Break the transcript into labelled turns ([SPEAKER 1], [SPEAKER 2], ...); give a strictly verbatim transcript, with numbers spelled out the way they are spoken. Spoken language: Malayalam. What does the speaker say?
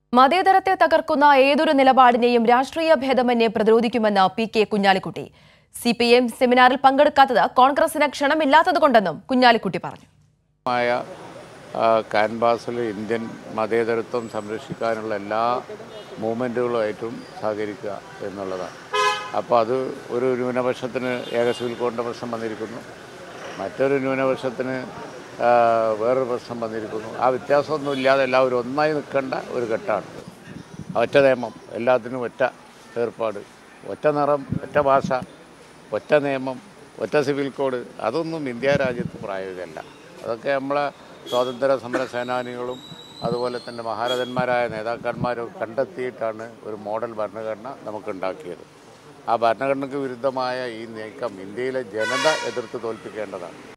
[SPEAKER 1] മതേതരത്തെ തകർക്കുന്ന ഏതൊരു നിലപാടിനെയും രാഷ്ട്രീയ ഭേദമന്യേ പ്രതിരോധിക്കുമെന്ന് P K Kunhalikutty. C P M സെമിനാറിൽ പങ്കെടുക്കാത്തത് കോൺഗ്രസിന് ക്ഷണമില്ലാത്തതുകൊണ്ടെന്നും കുഞ്ഞാലിക്കുട്ടി പറഞ്ഞു.
[SPEAKER 2] കാൻവാസിൽ ഇന്ത്യൻ മതേതരത്വം സംരക്ഷിക്കാനുള്ള എല്ലാ മൂവ്മെൻറ്റുകളുമായിട്ടും സഹകരിക്കുക എന്നുള്ളതാണ്. അപ്പോൾ അത് ഒരു ന്യൂനപക്ഷത്തിന് ഏക സിവിൽ കോഡിൻ്റെ പ്രശ്നം വന്നിരിക്കുന്നു, മറ്റൊരു ന്യൂനപക്ഷത്തിന് വേറൊരു പ്രശ്നം വന്നിരിക്കുന്നു. ആ വ്യത്യാസമൊന്നും ഇല്ലാതെ എല്ലാവരും ഒന്നായി നിൽക്കേണ്ട ഒരു ഘട്ടമാണ്. ഒറ്റ നിയമം, എല്ലാത്തിനും ഒറ്റ ഏർപ്പാട്, ഒറ്റ നിറം, ഒറ്റ ഭാഷ, ഒറ്റ നിയമം, ഒറ്റ സിവിൽ കോഡ്, അതൊന്നും ഇന്ത്യ രാജ്യത്ത് പ്രായോഗികമല്ല. അതൊക്കെ നമ്മളെ സ്വാതന്ത്ര്യ സമര സേനാനികളും അതുപോലെ തന്നെ മഹാരഥന്മാരായ നേതാക്കന്മാരും കണ്ടെത്തിയിട്ടാണ് ഒരു മോഡൽ ഭരണഘടന നമുക്കുണ്ടാക്കിയത്. ആ ഭരണഘടനയ്ക്ക് വിരുദ്ധമായ ഈ നീക്കം ഇന്ത്യയിലെ ജനത എതിർത്ത് തോൽപ്പിക്കേണ്ടതാണ്.